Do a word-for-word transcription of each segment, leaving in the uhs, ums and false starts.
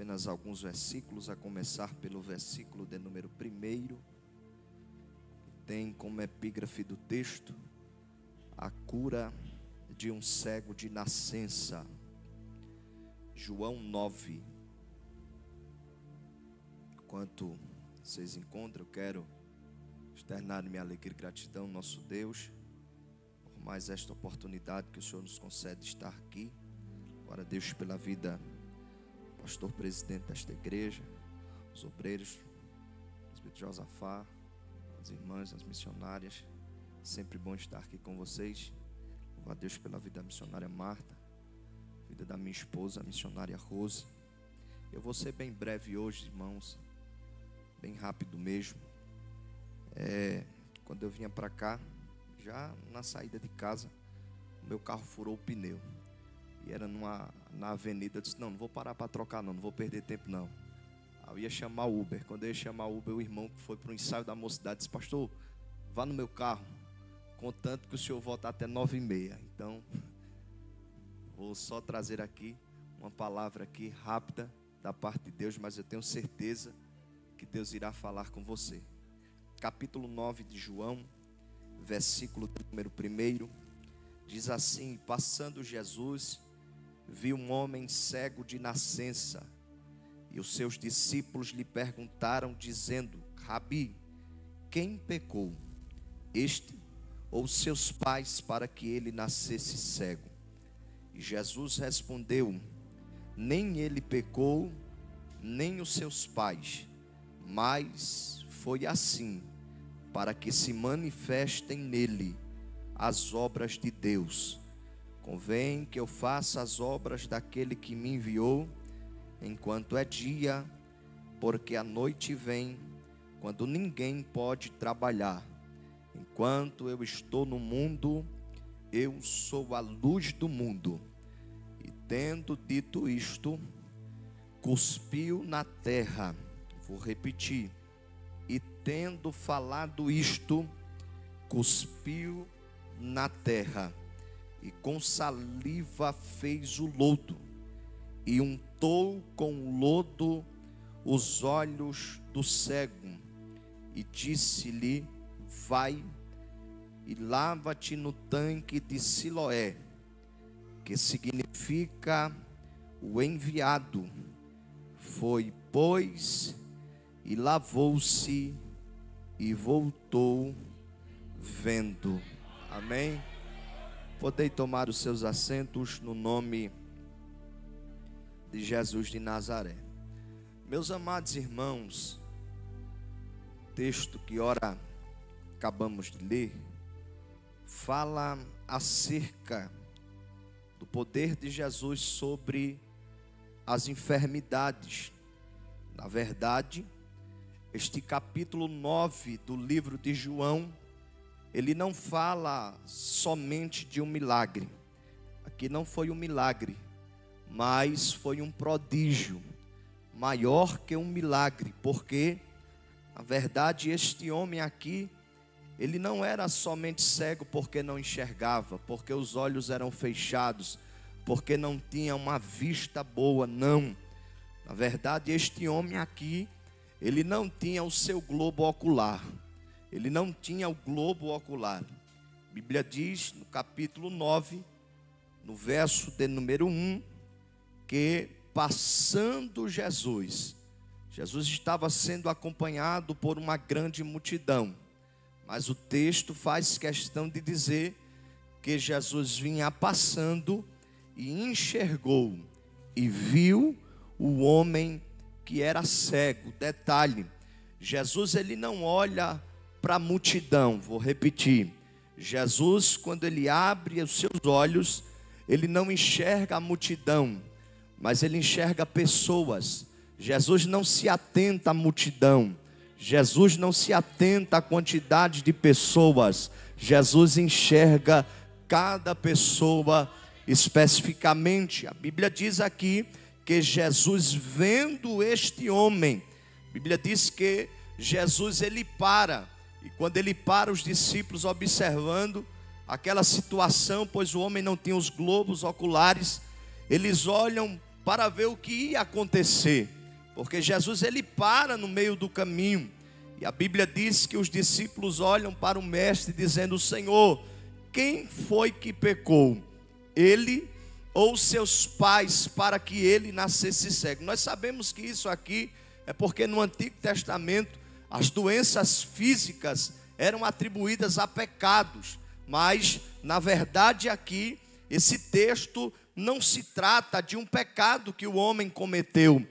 apenas alguns versículos, a começar pelo versículo de número primeiro, que tem como epígrafe do texto a cura de um cego de nascença. João nove. Enquanto vocês encontram, eu quero externar minha alegria e gratidão ao nosso Deus por mais esta oportunidade que o Senhor nos concede estar aqui. Glória a Deus pela vida do pastor presidente desta igreja, os obreiros, presbítero Josafá, as irmãs, as missionárias. Sempre bom estar aqui com vocês. Louvo a Deus pela vida da missionária Marta, vida da minha esposa, a missionária Rose. Eu vou ser bem breve hoje, irmãos, bem rápido mesmo. É, quando eu vinha para cá, já na saída de casa, o meu carro furou o pneu. E era numa, na avenida. Eu disse, não, não vou parar para trocar não, não vou perder tempo não. Aí eu ia chamar o Uber. Quando eu ia chamar o Uber, o irmão que foi para o ensaio da mocidade disse, pastor, vá no meu carro, contanto que o senhor volta até nove e meia. Então, vou só trazer aqui uma palavra aqui rápida da parte de Deus, mas eu tenho certeza que Deus irá falar com você. Capítulo nove de João, versículo número primeiro, diz assim: passando Jesus, viu um homem cego de nascença, e os seus discípulos lhe perguntaram, dizendo, Rabi, quem pecou, este ou seus pais, para que ele nascesse cego? E Jesus respondeu, nem ele pecou, nem os seus pais, mas foi assim, para que se manifestem nele as obras de Deus. Convém que eu faça as obras daquele que me enviou, enquanto é dia, porque a noite vem, quando ninguém pode trabalhar. Enquanto eu estou no mundo, eu sou a luz do mundo. E tendo dito isto, cuspiu na terra. Vou repetir. E tendo falado isto, cuspiu na terra, e com saliva fez o lodo, e untou com o lodo os olhos do cego, e disse-lhe, vai e lava-te no tanque de Siloé, que significa o enviado. Foi, pois, e lavou-se e voltou vendo. Amém? Podem tomar os seus assentos no nome de Jesus de Nazaré. Meus amados irmãos, texto que ora acabamos de ler, fala acerca do poder de Jesus sobre as enfermidades. Na verdade, este capítulo nove do livro de João, ele não fala somente de um milagre. Aqui não foi um milagre, mas foi um prodígio, maior que um milagre, porque, na verdade, este homem aqui, ele não era somente cego porque não enxergava, porque os olhos eram fechados, porque não tinha uma vista boa, não. Na verdade, este homem aqui, ele não tinha o seu globo ocular. Ele não tinha o globo ocular. A Bíblia diz no capítulo nove, no verso de número um, que passando Jesus, Jesus estava sendo acompanhado por uma grande multidão. Mas o texto faz questão de dizer que Jesus vinha passando e enxergou e viu o homem que era cego. Detalhe, Jesus ele não olha para a multidão, vou repetir. Jesus, quando ele abre os seus olhos, ele não enxerga a multidão, mas ele enxerga pessoas. Jesus não se atenta à multidão, Jesus não se atenta à quantidade de pessoas, Jesus enxerga cada pessoa especificamente. A Bíblia diz aqui que Jesus, vendo este homem, a Bíblia diz que Jesus ele para, e quando ele para, os discípulos observando aquela situação, pois o homem não tinha os globos oculares, eles olham para ver o que ia acontecer, porque Jesus ele para no meio do caminho, e a Bíblia diz que os discípulos olham para o mestre dizendo: Senhor, quem foi que pecou, ele ou seus pais, para que ele nascesse cego? Nós sabemos que isso aqui é porque no Antigo Testamento as doenças físicas eram atribuídas a pecados, mas na verdade aqui esse texto não se trata de um pecado que o homem cometeu,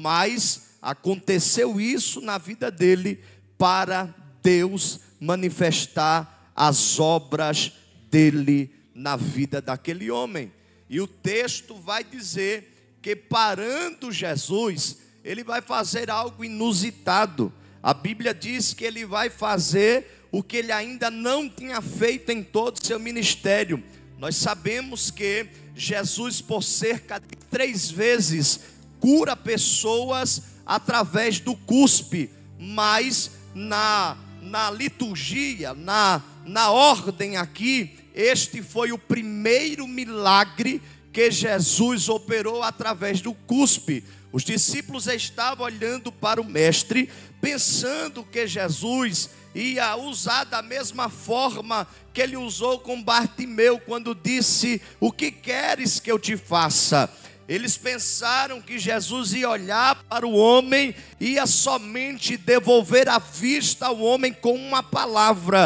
mas aconteceu isso na vida dele para Deus manifestar as obras dele na vida daquele homem. E o texto vai dizer que parando Jesus, ele vai fazer algo inusitado. A Bíblia diz que ele vai fazer o que ele ainda não tinha feito em todo o seu ministério. Nós sabemos que Jesus, por cerca de três vezes, cura pessoas através do cuspe, mas na, na liturgia, na, na ordem aqui, este foi o primeiro milagre que Jesus operou através do cuspe. Os discípulos estavam olhando para o mestre, pensando que Jesus ia usar da mesma forma que ele usou com Bartimeu, quando disse: o que queres que eu te faça? Eles pensaram que Jesus ia olhar para o homem, ia somente devolver a vista ao homem com uma palavra,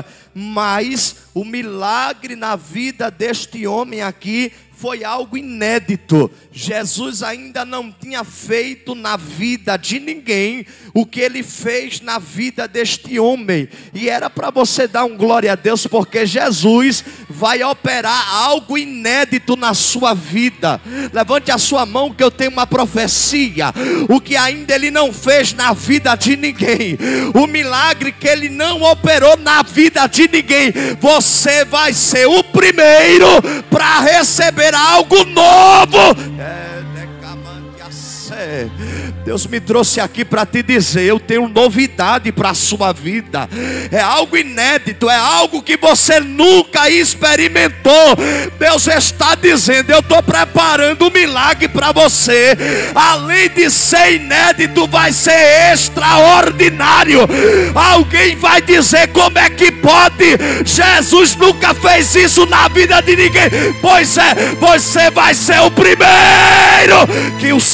mas o milagre na vida deste homem aqui foi algo inédito. Jesus ainda não tinha feito na vida de ninguém o que ele fez na vida deste homem, e era para você dar um glória a Deus, porque Jesus vai operar algo inédito na sua vida. Levante a sua mão que eu tenho uma profecia. O que ainda ele não fez na vida de ninguém, o milagre que ele não operou na vida de ninguém, você vai ser o primeiro para receber algo novo. Deus me trouxe aqui para te dizer: eu tenho novidade para a sua vida. É algo inédito, é algo que você nunca experimentou. Deus está dizendo: eu estou preparando um milagre para você. Além de ser inédito, vai ser extraordinário. Alguém vai dizer: como é que pode? Jesus nunca fez isso na vida de ninguém. Pois é, você vai ser o primeiro que o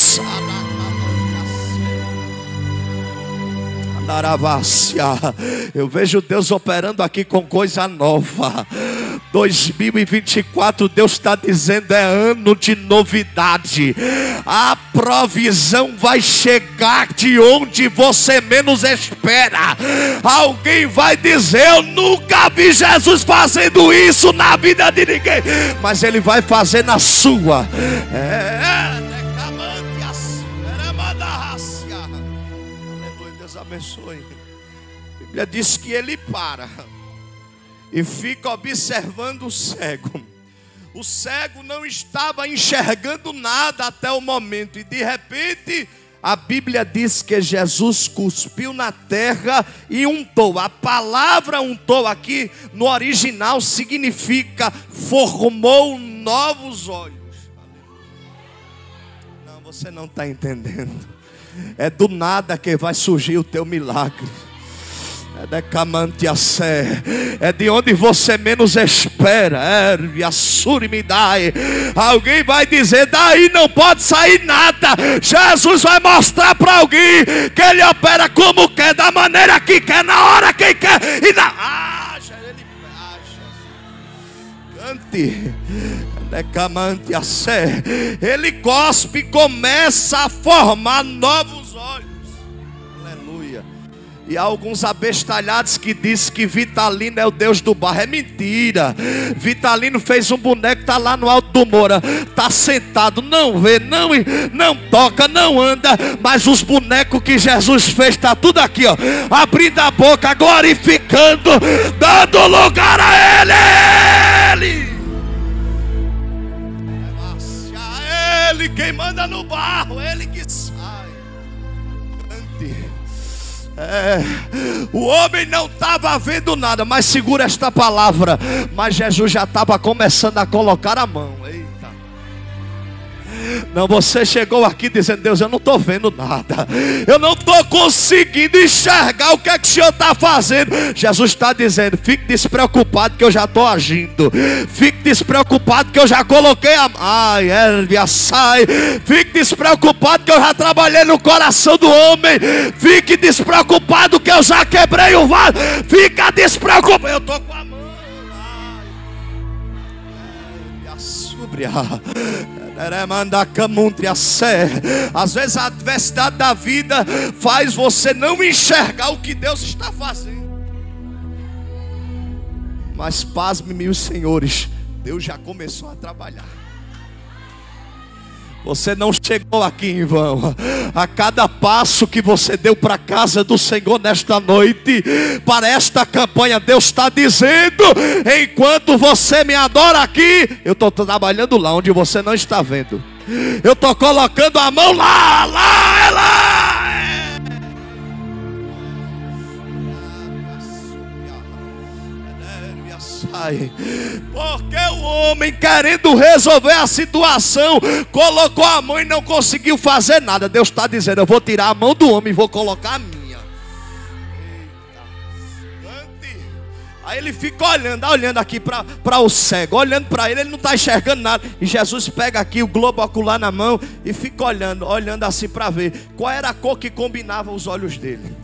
Eu vejo Deus operando aqui com coisa nova. dois mil e vinte e quatro, Deus está dizendo, é ano de novidade. A provisão vai chegar de onde você menos espera. Alguém vai dizer: eu nunca vi Jesus fazendo isso na vida de ninguém, mas Ele vai fazer na sua. É, Deus abençoe. A Bíblia diz que ele para e fica observando o cego. O cego não estava enxergando nada até o momento, e de repente a Bíblia diz que Jesus cuspiu na terra e untou. A palavra untou aqui no original significa formou novos olhos. Não, você não está entendendo. É do nada que vai surgir o teu milagre. É decamante a sé. É de onde você menos espera. É assure me dai. Alguém vai dizer: daí não pode sair nada. Jesus vai mostrar para alguém que Ele opera como quer, da maneira que quer, na hora que quer e na haja. Ele haja. Cante. Decamante a sé. Ele cospe e começa a formar novos olhos. Aleluia. E há alguns abestalhados que dizem que Vitalino é o Deus do barro. É mentira. Vitalino fez um boneco, está lá no alto do Moura, está sentado, não vê, não, não toca, não anda. Mas os bonecos que Jesus fez, está tudo aqui, ó, abrindo a boca, glorificando, dando lugar a Ele. Ele Ele quem manda no barro, Ele que sai. É, o homem não estava vendo nada, mas segura esta palavra. Mas Jesus já estava começando a colocar a mão. Eita. Não, você chegou aqui dizendo: Deus, eu não estou vendo nada, eu não estou conseguindo enxergar o que é que o Senhor está fazendo. Jesus está dizendo: fique despreocupado que eu já estou agindo. Fique despreocupado que eu já coloquei a... Ai, Elvia, sai. Fique despreocupado que eu já trabalhei no coração do homem. Fique despreocupado que eu já quebrei o vaso. Fica despreocupado. Eu estou com a mão. Às vezes a adversidade da vida faz você não enxergar o que Deus está fazendo. Mas pasme, meus senhores, Deus já começou a trabalhar. Você não chegou aqui em vão. A cada passo que você deu para a casa do Senhor nesta noite, para esta campanha, Deus está dizendo: enquanto você me adora aqui, eu estou trabalhando lá onde você não está vendo. Eu estou colocando a mão lá, lá, é lá. Porque o homem, querendo resolver a situação, colocou a mão e não conseguiu fazer nada. Deus está dizendo: eu vou tirar a mão do homem e vou colocar a minha. Eita. Aí ele fica olhando, olhando aqui para o cego, olhando para ele, ele não está enxergando nada. E Jesus pega aqui o globo ocular na mão e fica olhando, olhando assim para ver qual era a cor que combinava os olhos dele.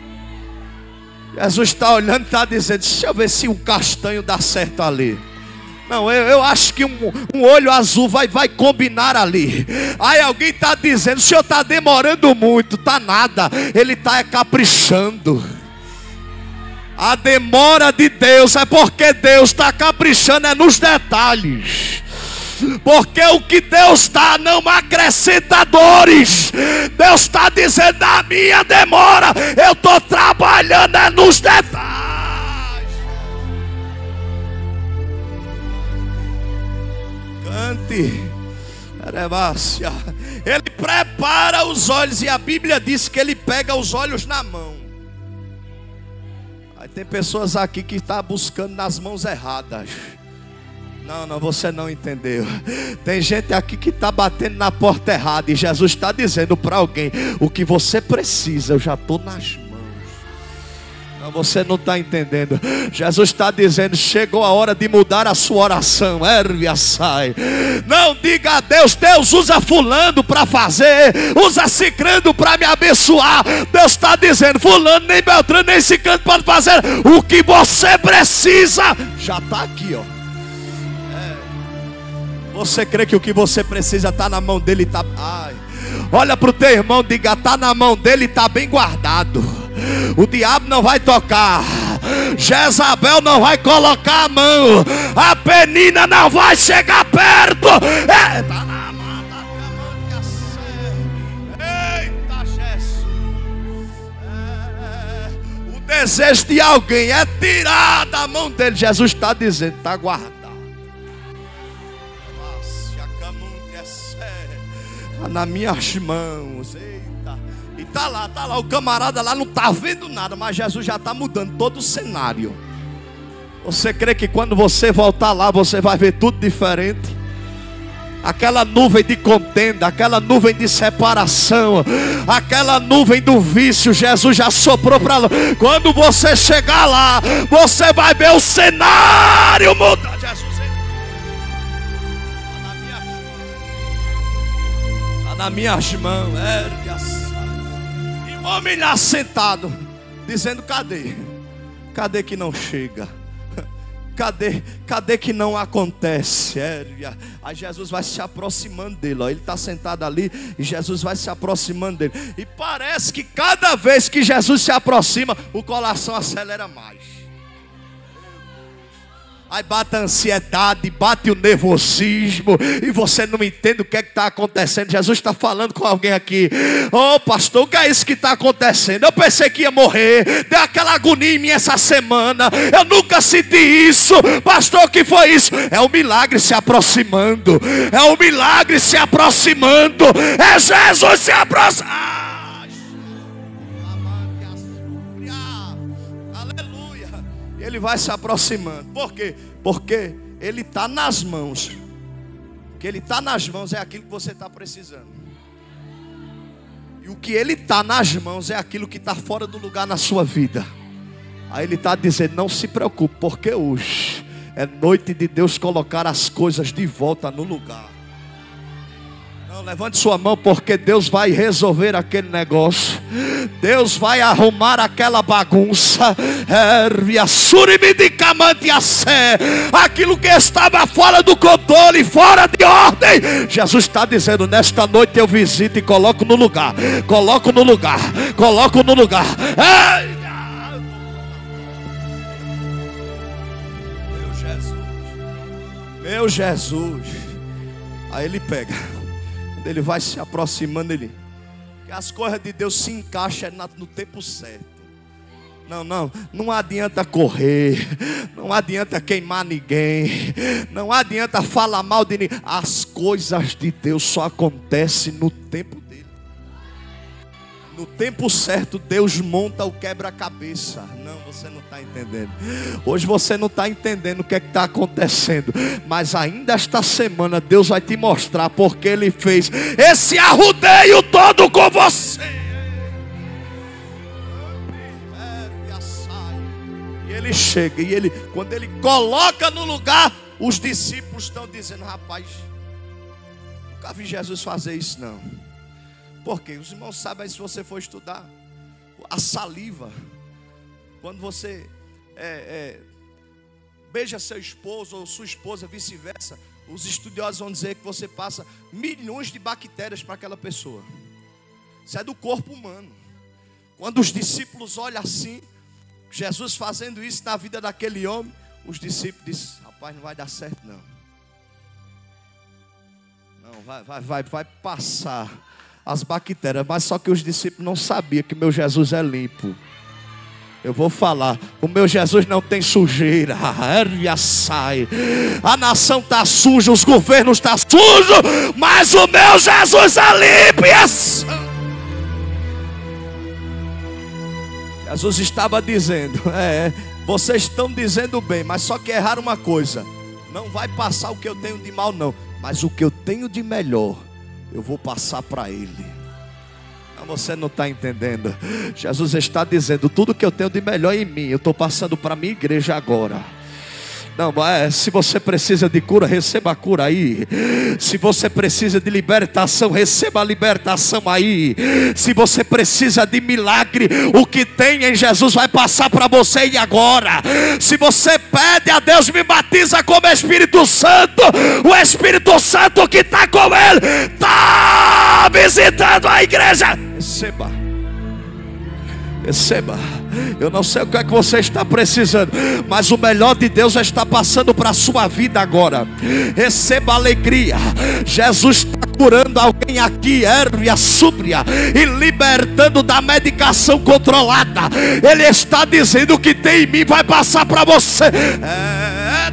Jesus está olhando e está dizendo: deixa eu ver se um castanho dá certo ali. Não, eu, eu acho que um, um olho azul vai, vai combinar ali. Aí alguém está dizendo: o senhor está demorando muito. Está nada, ele está caprichando. A demora de Deus é porque Deus está caprichando é nos detalhes. Porque o que Deus dá não acrescenta dores. Deus está dizendo: na minha demora eu estou trabalhando é nos detalhes. Cante. Ele prepara os olhos, e a Bíblia diz que ele pega os olhos na mão. Aí tem pessoas aqui que estão buscando nas mãos erradas. Não, não, você não entendeu. Tem gente aqui que está batendo na porta errada, e Jesus está dizendo para alguém: o que você precisa, eu já estou nas mãos. Não, você não está entendendo. Jesus está dizendo: chegou a hora de mudar a sua oração. Ervia, sai. Não diga a Deus: Deus usa fulano para fazer, usa cicrano para me abençoar. Deus está dizendo: fulano, nem Beltrano, nem cicrano pode fazer. O que você precisa já está aqui, ó. Você crê que o que você precisa está na mão dele? Tá... Ai. Olha para o teu irmão, diga: está na mão dele, está bem guardado. O diabo não vai tocar, Jezabel não vai colocar a mão, a Penina não vai chegar perto. É, tá na mão da cama. Eita, Jesus. É, o desejo de alguém é tirar da mão dele. Jesus está dizendo: está guardado. Nas minhas mãos. Eita. E tá lá, tá lá. O camarada lá não tá vendo nada, mas Jesus já está mudando todo o cenário. Você crê que quando você voltar lá, você vai ver tudo diferente? Aquela nuvem de contenda, aquela nuvem de separação, aquela nuvem do vício, Jesus já soprou para lá. Quando você chegar lá, você vai ver o cenário mudar. Jesus, nas minhas mãos, e o homem lá sentado, dizendo: cadê? Cadê que não chega? Cadê? Cadê que não acontece? Aí Jesus vai se aproximando dele, ó. Ele está sentado ali e Jesus vai se aproximando dele. E parece que cada vez que Jesus se aproxima, o coração acelera mais. Aí bate a ansiedade, bate o nervosismo, e você não entende o que é que está acontecendo. Jesus está falando com alguém aqui: ô oh, pastor, o que é isso que está acontecendo? Eu pensei que ia morrer, deu aquela agonia em mim essa semana, eu nunca senti isso. Pastor, o que foi isso? É o milagre se aproximando, é o milagre se aproximando, é Jesus se aproximando. Ele vai se aproximando. Por quê? Porque ele está nas mãos. que Ele está nas mãos é aquilo que você está precisando. E o que Ele está nas mãos é aquilo que está fora do lugar na sua vida. Aí Ele está dizendo: não se preocupe, porque hoje é noite de Deus colocar as coisas de volta no lugar. Não, levante sua mão, porque Deus vai resolver aquele negócio. Deus vai arrumar aquela bagunça. Aquilo que estava fora do controle, fora de ordem, Jesus está dizendo: nesta noite eu visito e coloco no lugar. Coloco no lugar. Coloco no lugar. Meu Jesus. Meu Jesus. Aí Ele pega. Ele vai se aproximando, ele, que as coisas de Deus se encaixam no tempo certo. Não, não, não adianta correr, não adianta queimar ninguém, não adianta falar mal de ninguém. As coisas de Deus só acontecem no tempo dele. No tempo certo, Deus monta o quebra-cabeça. Não, você não está entendendo. Hoje você não está entendendo o que é que está acontecendo. Mas ainda esta semana Deus vai te mostrar porque Ele fez esse arrudeio todo com você. E Ele chega, e ele, quando Ele coloca no lugar, os discípulos estão dizendo: rapaz, nunca vi Jesus fazer isso não. Porque os irmãos sabem, se você for estudar a saliva, quando você é, é, beija seu esposo ou sua esposa, vice-versa, os estudiosos vão dizer que você passa milhões de bactérias para aquela pessoa. Isso é do corpo humano. Quando os discípulos olham assim, Jesus fazendo isso na vida daquele homem, os discípulos dizem: rapaz, não vai dar certo não. Não, vai, vai, vai, vai passar as bactérias. Mas só que os discípulos não sabiam que meu Jesus é limpo. Eu vou falar, o meu Jesus não tem sujeira. A nação está suja, os governos estão sujos, mas o meu Jesus é limpo. Jesus estava dizendo: é, vocês estão dizendo bem, mas só que erraram uma coisa. Não vai passar o que eu tenho de mal não, mas o que eu tenho de melhor eu vou passar para ele. Não, você não está entendendo. Jesus está dizendo: tudo que eu tenho de melhor em mim, eu estou passando para a minha igreja agora. Não, é, se você precisa de cura, receba a cura aí. Se você precisa de libertação, receba a libertação aí. Se você precisa de milagre, o que tem em Jesus vai passar para você e agora. Se você pede a Deus: me batiza como Espírito Santo, o Espírito Santo que está com ele está visitando a igreja. Receba. Receba. Eu não sei o que é que você está precisando, mas o melhor de Deus está passando para a sua vida agora. Receba alegria. Jesus está curando alguém aqui, hérvia súbria, e libertando da medicação controlada. Ele está dizendo: que tem em mim vai passar para você. É,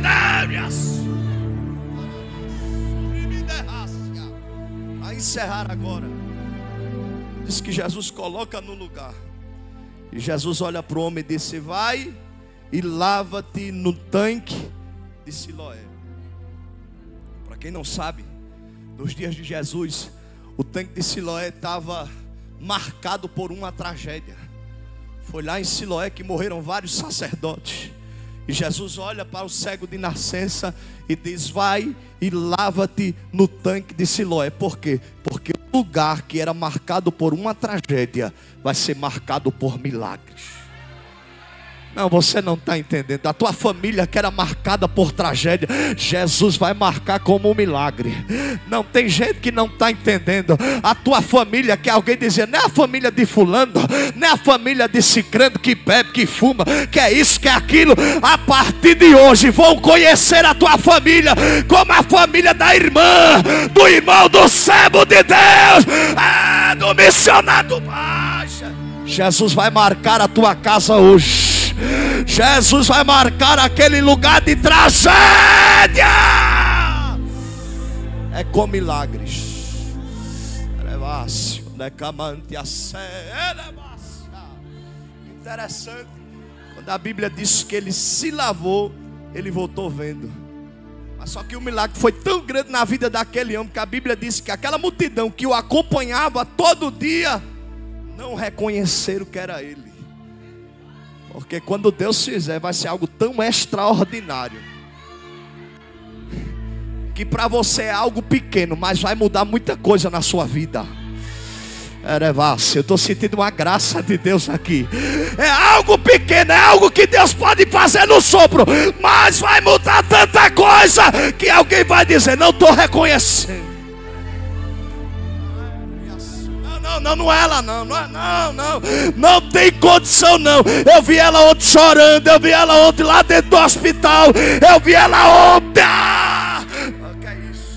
a encerrar agora, diz que Jesus coloca no lugar. E Jesus olha para o homem e disse: vai e lava-te no tanque de Siloé. Para quem não sabe, nos dias de Jesus, o tanque de Siloé estava marcado por uma tragédia. Foi lá em Siloé que morreram vários sacerdotes. E Jesus olha para o cego de nascença e diz: vai e lava-te no tanque de Siloé. Por quê? Porque o lugar que era marcado por uma tragédia vai ser marcado por milagres. Não, você não está entendendo. A tua família que era marcada por tragédia, Jesus vai marcar como um milagre. Não, tem gente que não está entendendo. A tua família, que alguém dizia: não é a família de fulano, não é a família de cicrano que bebe, que fuma, que é isso, que é aquilo. A partir de hoje vão conhecer a tua família como a família da irmã, do irmão, do servo de Deus, é, do missionário. Jesus vai marcar a tua casa hoje. Jesus vai marcar aquele lugar de tragédia. É com milagres. Interessante. Quando a Bíblia diz que ele se lavou, ele voltou vendo. Mas só que o milagre foi tão grande na vida daquele homem que a Bíblia diz que aquela multidão que o acompanhava todo dia não reconheceram que era ele. Porque quando Deus fizer, vai ser algo tão extraordinário que para você é algo pequeno, mas vai mudar muita coisa na sua vida. Eu estou sentindo uma graça de Deus aqui. É algo pequeno, é algo que Deus pode fazer no sopro, mas vai mudar tanta coisa que alguém vai dizer: não estou reconhecendo. Não, não, não é ela não, não é, não, não, não tem condição não. Eu vi ela ontem chorando, eu vi ela ontem lá dentro do hospital, eu vi ela ontem. Ah! Que é isso?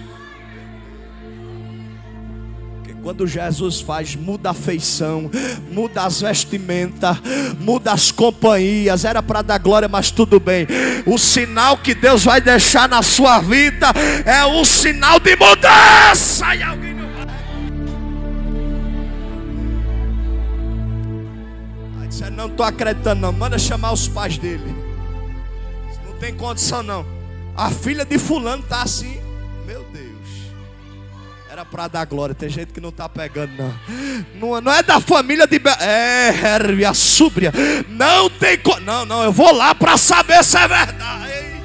Porque quando Jesus faz, muda a feição, muda as vestimentas, muda as companhias. Era para dar glória, mas tudo bem. O sinal que Deus vai deixar na sua vida é um sinal de mudança. E alguém não vai. Aí disse: não estou acreditando não. Manda chamar os pais dele. Não tem condição não. A filha de fulano está assim. Meu Deus. Era para dar glória. Tem gente que não está pegando não. não. Não é da família de... Be... É, Hervia Súbria. Não tem... Co... Não, não. Eu vou lá para saber se é verdade. Eita.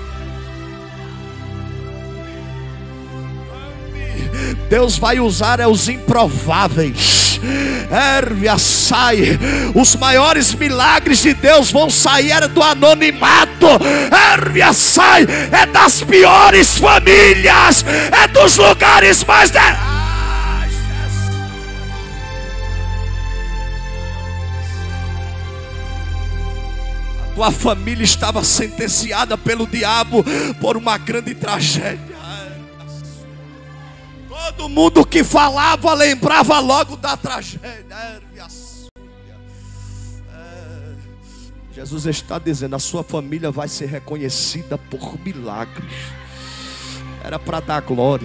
Deus vai usar é os improváveis. Hervia sai. Os maiores milagres de Deus vão sair era do anonimato. Hervia sai. É das piores famílias. É dos lugares mais de... ah, a tua família estava sentenciada pelo diabo por uma grande tragédia. Todo mundo que falava lembrava logo da tragédia. É, Jesus está dizendo: a sua família vai ser reconhecida por milagres. Era para dar glória.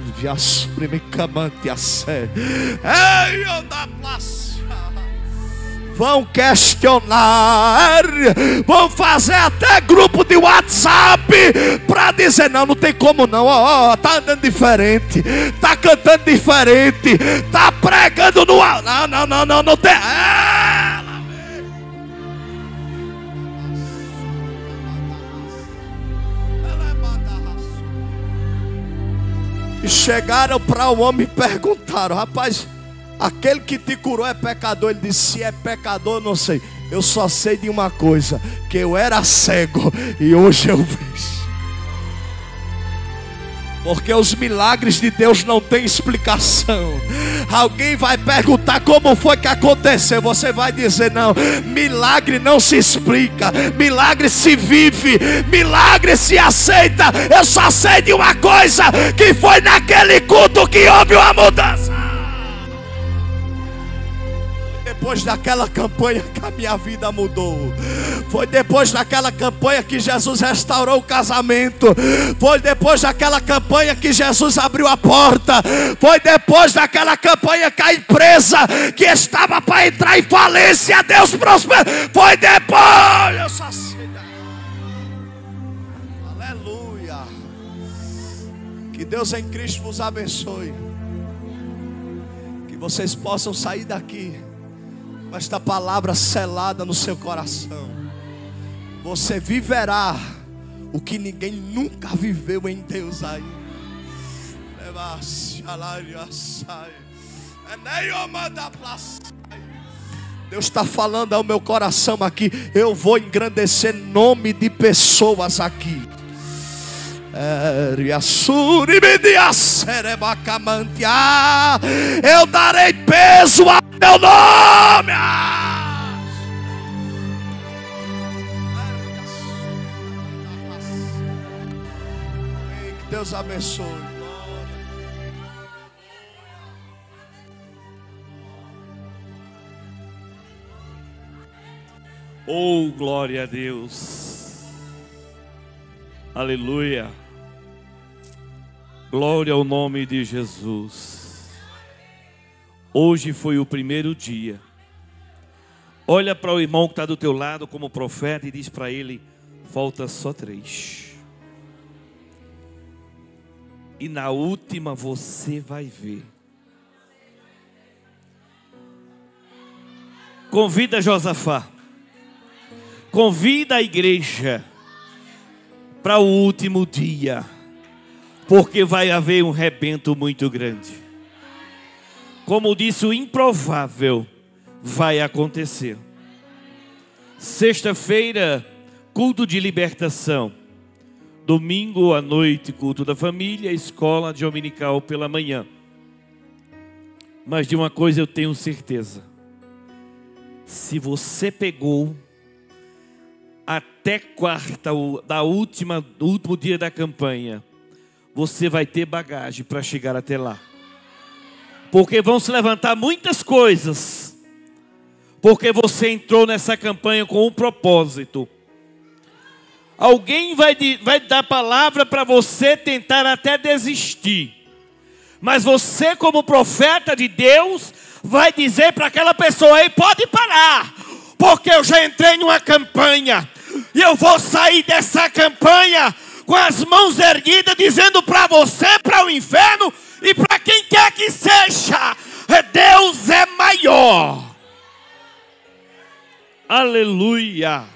Vão questionar, vão fazer até grupo de WhatsApp para dizer: não, não tem como não, ó, ó, tá andando diferente, tá cantando diferente, tá pregando no... Não, não, não, não, não tem... É... E chegaram para o homem e perguntaram: rapaz, aquele que te curou é pecador? Ele disse: se é pecador, não sei. Eu só sei de uma coisa, que eu era cego e hoje eu vejo. Porque os milagres de Deus não têm explicação. Alguém vai perguntar como foi que aconteceu. Você vai dizer: não, milagre não se explica, milagre se vive, milagre se aceita. Eu só sei de uma coisa, que foi naquele culto que houve uma mudança. Depois daquela campanha que a minha vida mudou. Foi depois daquela campanha que Jesus restaurou o casamento. Foi depois daquela campanha que Jesus abriu a porta. Foi depois daquela campanha que a empresa que estava para entrar em falência, Deus prosperou. Foi depois. Eu só sei. Aleluia. Que Deus em Cristo vos abençoe. Que vocês possam sair daqui com esta palavra selada no seu coração. Você viverá o que ninguém nunca viveu em Deus aí. Deus está falando ao meu coração aqui. Eu vou engrandecer nome de pessoas aqui. Eu darei peso ao meu nome. Que Deus abençoe. Oh, glória a Deus. Aleluia. Glória ao nome de Jesus. Hoje foi o primeiro dia. Olha para o irmão que está do teu lado como profeta e diz para ele: falta só três. E na última você vai ver. Convida Josafá. Convida a igreja para o último dia. Porque vai haver um rebento muito grande. Como disse, o improvável vai acontecer. Sexta-feira, culto de libertação. Domingo à noite, culto da família, escola dominical pela manhã. Mas de uma coisa eu tenho certeza. Se você pegou até quarta, da última, do último dia da campanha, você vai ter bagagem para chegar até lá. Porque vão se levantar muitas coisas. Porque você entrou nessa campanha com um propósito. Alguém vai, vai dar palavra para você tentar até desistir. Mas você, como profeta de Deus, vai dizer para aquela pessoa: ei, pode parar. Porque eu já entrei numa campanha. E eu vou sair dessa campanha com as mãos erguidas, dizendo para você, para o inferno e para quem quer que seja: Deus é maior. Aleluia.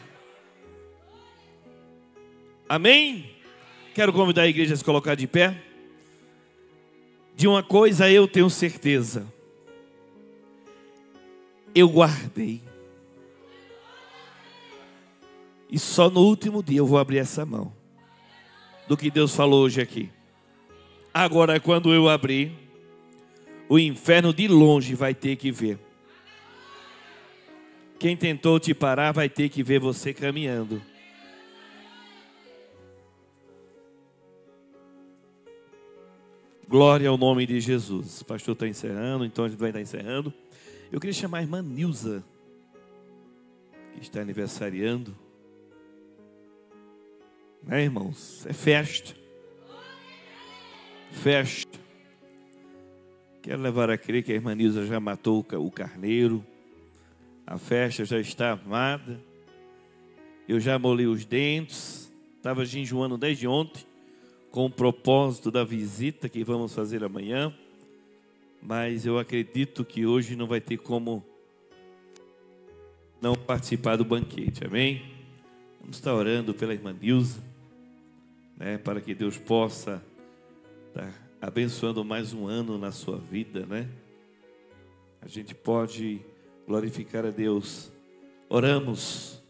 Amém? Quero convidar a igreja a se colocar de pé. De uma coisa eu tenho certeza. Eu guardei. E só no último dia eu vou abrir essa mão. Do que Deus falou hoje aqui. Agora, quando eu abrir, o inferno de longe vai ter que ver. Quem tentou te parar vai ter que ver você caminhando. Glória ao nome de Jesus. O pastor está encerrando, então a gente vai estar encerrando. Eu queria chamar a irmã Nilza, que está aniversariando. Né, irmãos? É festa. Festa. Quero levar a crer que a irmã Nilza já matou o carneiro. A festa já está armada. Eu já molhei os dentes. Estava jejuando desde ontem, com o propósito da visita que vamos fazer amanhã. Mas eu acredito que hoje não vai ter como não participar do banquete, amém? Vamos estar orando pela irmã Nilza, né, para que Deus possa estar abençoando mais um ano na sua vida, né? A gente pode glorificar a Deus. Oramos.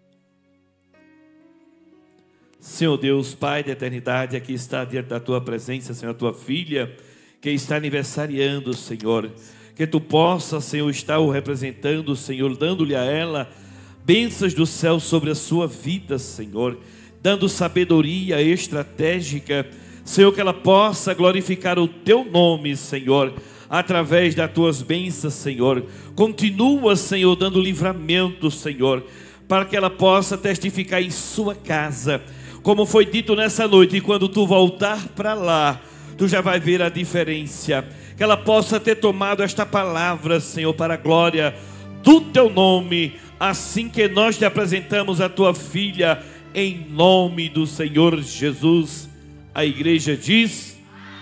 Senhor Deus, Pai da eternidade, aqui está diante da Tua presença, Senhor, a Tua filha, que está aniversariando, Senhor. Que Tu possa, Senhor, estar o representando, Senhor, dando-lhe a ela bênçãos do céu sobre a sua vida, Senhor. Dando sabedoria estratégica, Senhor, que ela possa glorificar o Teu nome, Senhor, através das Tuas bênçãos, Senhor. Continua, Senhor, dando livramento, Senhor, para que ela possa testificar em sua casa. Como foi dito nessa noite, e quando Tu voltar para lá, Tu já vai ver a diferença. Que ela possa ter tomado esta palavra, Senhor, para a glória do Teu nome. Assim que nós te apresentamos a Tua filha, em nome do Senhor Jesus. A igreja diz: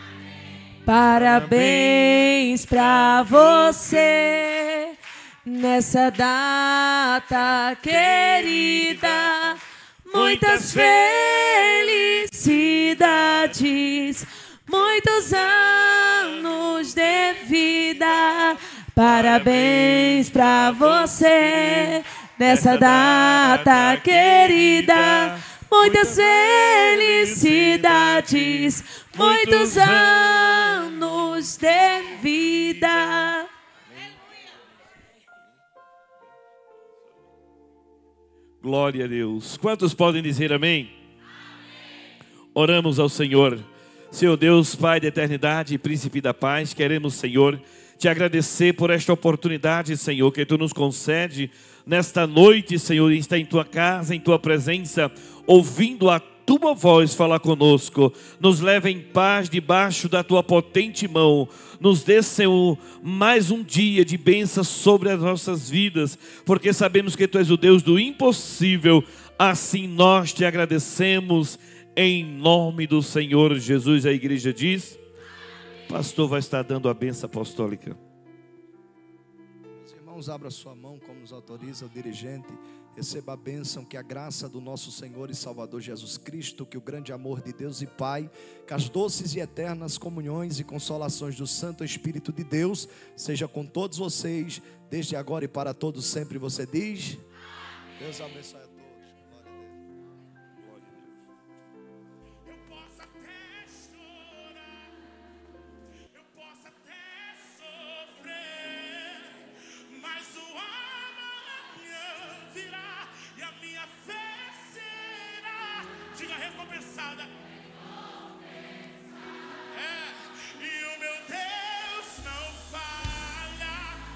parabéns para você nessa data querida. Muitas felicidades, muitos anos de vida. Parabéns para você nessa data querida. Muitas felicidades, muitos anos de vida. Glória a Deus. Quantos podem dizer amém? Amém. Oramos ao Senhor. Senhor Deus, Pai da eternidade e Príncipe da paz, queremos, Senhor, te agradecer por esta oportunidade, Senhor, que Tu nos concede nesta noite, Senhor, estar em Tua casa, em Tua presença, ouvindo a Tua voz falar conosco. Nos leva em paz debaixo da Tua potente mão. Nos dê, Senhor, mais um dia de bênção sobre as nossas vidas, porque sabemos que Tu és o Deus do impossível. Assim nós te agradecemos Em nome do Senhor Jesus, a igreja diz. O pastor vai estar dando a bênção apostólica. Meus irmãos, abra sua mão como nos autoriza o dirigente. Receba a bênção, que a graça do nosso Senhor e Salvador Jesus Cristo, que o grande amor de Deus e Pai, que as doces e eternas comunhões e consolações do Santo Espírito de Deus seja com todos vocês, desde agora e para todos sempre. Você diz? Deus abençoe a todos. Glória a Deus. Eu posso até chorar, eu posso até sofrer, mas o amanhã virá e a minha fé será, diga, recompensada. É, e o